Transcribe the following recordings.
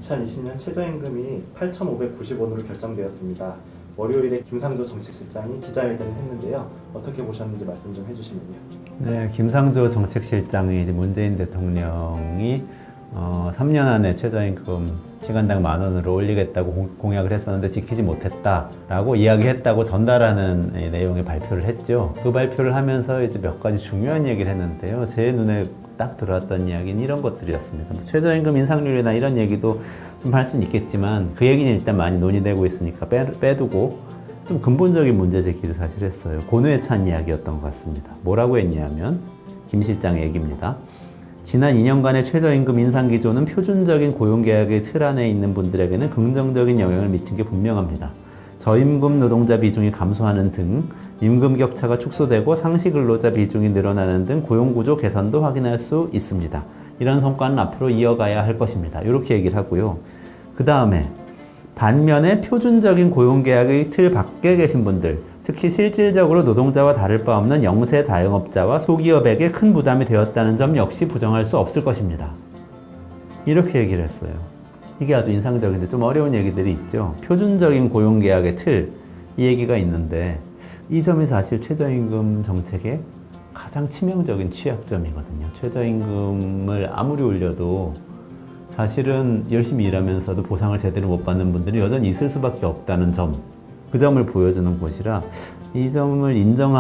2020년 최저임금이 8,590원으로 결정되었습니다. 월요일에 김상조 정책실장이 기자회견을 했는데요. 어떻게 보셨는지 말씀 좀 해주시면요. 네, 김상조 정책실장이 이제 문재인 대통령이 3년 안에 최저임금 시간당 10,000원으로 올리겠다고 공약을 했었는데 지키지 못했다라고 이야기했다고 전달하는 내용의 발표를 했죠. 그 발표를 하면서 이제 몇 가지 중요한 얘기를 했는데요. 제 눈에 딱 들어왔던 이야기는 이런 것들이었습니다. 최저임금 인상률이나 이런 얘기도 좀 할 수는 있겠지만 그 얘기는 일단 많이 논의되고 있으니까 빼두고 좀 근본적인 문제 제기를 사실 했어요. 고뇌에 찬 이야기였던 것 같습니다. 뭐라고 했냐면 김 실장의 얘기입니다. 지난 2년간의 최저임금 인상 기조는 표준적인 고용계약의 틀 안에 있는 분들에게는 긍정적인 영향을 미친 게 분명합니다. 저임금 노동자 비중이 감소하는 등 임금 격차가 축소되고 상시 근로자 비중이 늘어나는 등 고용구조 개선도 확인할 수 있습니다. 이런 성과는 앞으로 이어가야 할 것입니다. 이렇게 얘기를 하고요. 그 다음에 반면에 표준적인 고용계약의 틀 밖에 계신 분들, 특히 실질적으로 노동자와 다를 바 없는 영세 자영업자와 소기업에게 큰 부담이 되었다는 점 역시 부정할 수 없을 것입니다. 이렇게 얘기를 했어요. 이게 아주 인상적인데 좀 어려운 얘기들이 있죠. 표준적인 고용계약의 틀, 이 얘기가 있는데 이 점이 사실 최저임금 정책의 가장 치명적인 취약점이거든요. 최저임금을 아무리 올려도 사실은 열심히 일하면서도 보상을 제대로 못 받는 분들이 여전히 있을 수밖에 없다는 점, 그 점을 보여주는 곳이라 이 점을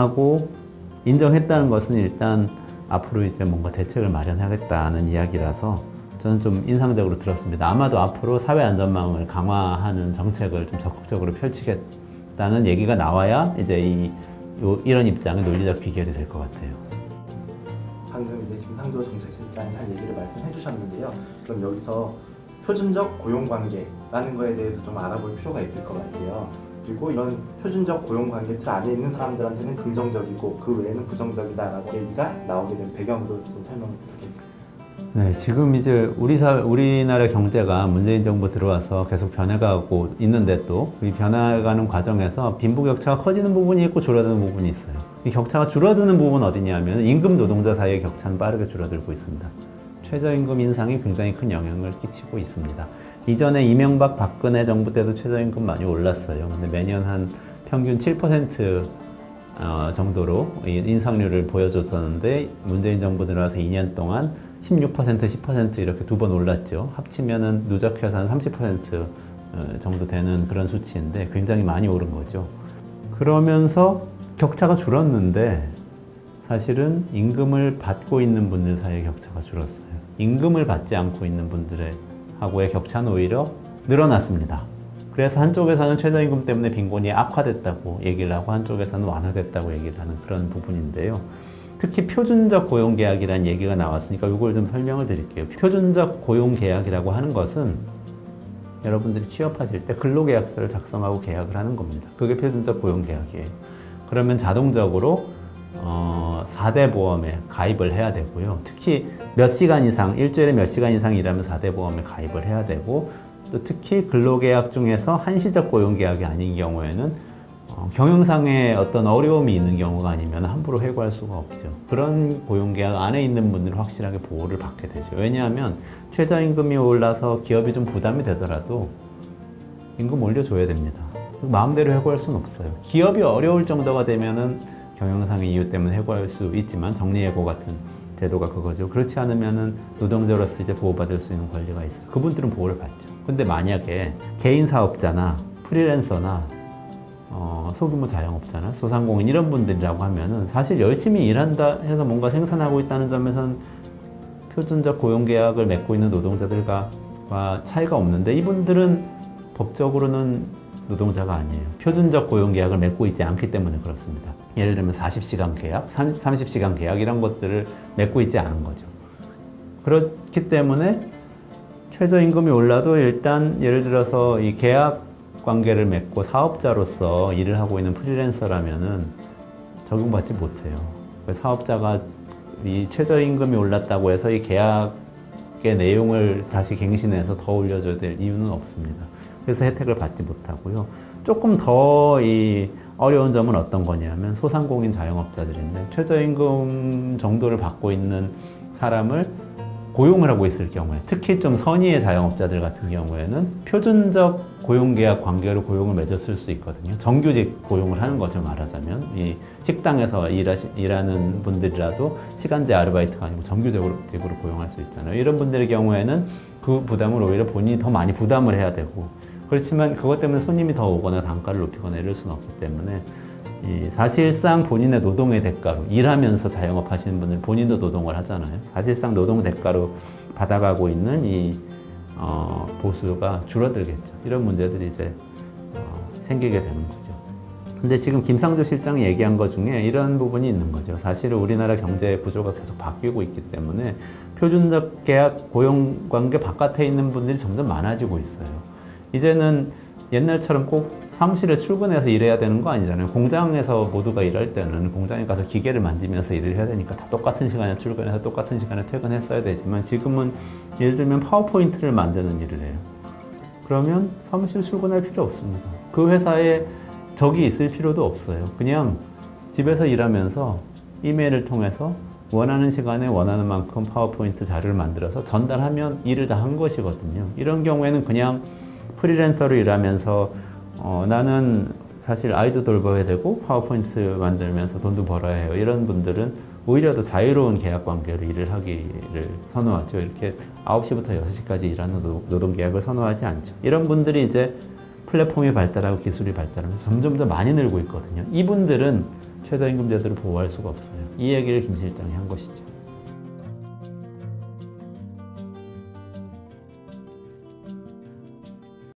인정했다는 것은 일단 앞으로 이제 뭔가 대책을 마련하겠다는 이야기라서 저는 좀 인상적으로 들었습니다. 아마도 앞으로 사회안전망을 강화하는 정책을 좀 적극적으로 펼치겠다는 얘기가 나와야 이제 이런 입장의 논리적 귀결이 될 것 같아요. 방금 이제 김상조 정책실장이 한 얘기를 말씀해 주셨는데요. 그럼 여기서 표준적 고용관계라는 거에 대해서 좀 알아볼 필요가 있을 것 같아요. 그리고 이런 표준적 고용관계 틀 안에 있는 사람들한테는 긍정적이고 그 외에는 부정적이다라고 얘기가 나오게 된 배경도 좀 설명 부탁드립니다. 네, 지금 이제 우리나라 경제가 문재인 정부 들어와서 계속 변해가고 있는데 또 이 변해가는 과정에서 빈부격차가 커지는 부분이 있고 줄어드는 부분이 있어요. 이 격차가 줄어드는 부분은 어디냐면 임금 노동자 사이의 격차는 빠르게 줄어들고 있습니다. 최저임금 인상이 굉장히 큰 영향을 끼치고 있습니다. 이전에 이명박 박근혜 정부 때도 최저임금 많이 올랐어요. 근데 매년 한 평균 7% 정도로 인상률을 보여줬었는데 문재인 정부 들어와서 2년 동안 16%, 10% 이렇게 두 번 올랐죠. 합치면은 누적해서 한 30% 정도 되는 그런 수치인데 굉장히 많이 오른 거죠. 그러면서 격차가 줄었는데 사실은 임금을 받고 있는 분들 사이의 격차가 줄었어요. 임금을 받지 않고 있는 분들하고의 격차는 오히려 늘어났습니다. 그래서 한쪽에서는 최저임금 때문에 빈곤이 악화됐다고 얘기를 하고 한쪽에서는 완화됐다고 얘기를 하는 그런 부분인데요. 특히 표준적 고용계약이라는 얘기가 나왔으니까 이걸 좀 설명을 드릴게요. 표준적 고용계약이라고 하는 것은 여러분들이 취업하실 때 근로계약서를 작성하고 계약을 하는 겁니다. 그게 표준적 고용계약이에요. 그러면 자동적으로 4대 보험에 가입을 해야 되고요. 특히 몇 시간 이상, 일주일에 몇 시간 이상 일하면 4대 보험에 가입을 해야 되고 또 특히 근로계약 중에서 한시적 고용계약이 아닌 경우에는 경영상의 어떤 어려움이 있는 경우가 아니면 함부로 해고할 수가 없죠. 그런 고용계약 안에 있는 분들은 확실하게 보호를 받게 되죠. 왜냐하면 최저임금이 올라서 기업이 좀 부담이 되더라도 임금 올려줘야 됩니다. 마음대로 해고할 수는 없어요. 기업이 어려울 정도가 되면은 경영상의 이유 때문에 해고할 수 있지만 정리해고 같은 제도가 그거죠. 그렇지 않으면은 노동자로서 이제 보호받을 수 있는 권리가 있어요. 그분들은 보호를 받죠. 근데 만약에 개인 사업자나 프리랜서나 소규모 자영업자나 소상공인 이런 분들이라고 하면은 사실 열심히 일한다 해서 뭔가 생산하고 있다는 점에서는 표준적 고용계약을 맺고 있는 노동자들과 차이가 없는데 이분들은 법적으로는 노동자가 아니에요. 표준적 고용계약을 맺고 있지 않기 때문에 그렇습니다. 예를 들면 40시간 계약, 30시간 계약 이런 것들을 맺고 있지 않은 거죠. 그렇기 때문에 최저임금이 올라도 일단 예를 들어서 이 계약 관계를 맺고 사업자로서 일을 하고 있는 프리랜서라면은 적용받지 못해요. 사업자가 이 최저임금이 올랐다고 해서 이 계약의 내용을 다시 갱신해서 더 올려줘야 될 이유는 없습니다. 그래서 혜택을 받지 못하고요. 조금 더 이 어려운 점은 어떤 거냐면 소상공인 자영업자들인데 최저임금 정도를 받고 있는 사람을 고용을 하고 있을 경우에, 특히 좀 선의의 자영업자들 같은 경우에는 표준적 고용계약 관계로 고용을 맺었을 수 있거든요. 정규직 고용을 하는 거죠, 말하자면. 이 식당에서 일하는 분들이라도 시간제 아르바이트가 아니고 정규직으로 고용할 수 있잖아요. 이런 분들의 경우에는 그 부담을 오히려 본인이 더 많이 부담을 해야 되고, 그렇지만 그것 때문에 손님이 더 오거나 단가를 높이거나 이럴 수는 없기 때문에 이 사실상 본인의 노동의 대가로 일하면서 자영업 하시는 분들 본인도 노동을 하잖아요. 사실상 노동 대가로 받아가고 있는 이 보수가 줄어들겠죠. 이런 문제들이 이제 생기게 되는 거죠. 근데 지금 김상조 실장이 얘기한 것 중에 이런 부분이 있는 거죠. 사실은 우리나라 경제 구조가 계속 바뀌고 있기 때문에 표준적 계약 고용 관계 바깥에 있는 분들이 점점 많아지고 있어요. 이제는 옛날처럼 꼭 사무실에 출근해서 일해야 되는 거 아니잖아요. 공장에서 모두가 일할 때는 공장에 가서 기계를 만지면서 일을 해야 되니까 다 똑같은 시간에 출근해서 똑같은 시간에 퇴근했어야 되지만 지금은 예를 들면 파워포인트를 만드는 일을 해요. 그러면 사무실 출근할 필요 없습니다. 그 회사에 적이 있을 필요도 없어요. 그냥 집에서 일하면서 이메일을 통해서 원하는 시간에 원하는 만큼 파워포인트 자료를 만들어서 전달하면 일을 다 한 것이거든요. 이런 경우에는 그냥 프리랜서로 일하면서 나는 사실 아이도 돌봐야 되고 파워포인트 만들면서 돈도 벌어야 해요. 이런 분들은 오히려 더 자유로운 계약 관계로 일을 하기를 선호하죠. 이렇게 9시부터 6시까지 일하는 노동 계약을 선호하지 않죠. 이런 분들이 이제 플랫폼이 발달하고 기술이 발달하면서 점점 더 많이 늘고 있거든요. 이분들은 최저임금 제도를 보호할 수가 없어요. 이 얘기를 김 실장이 한 것이죠.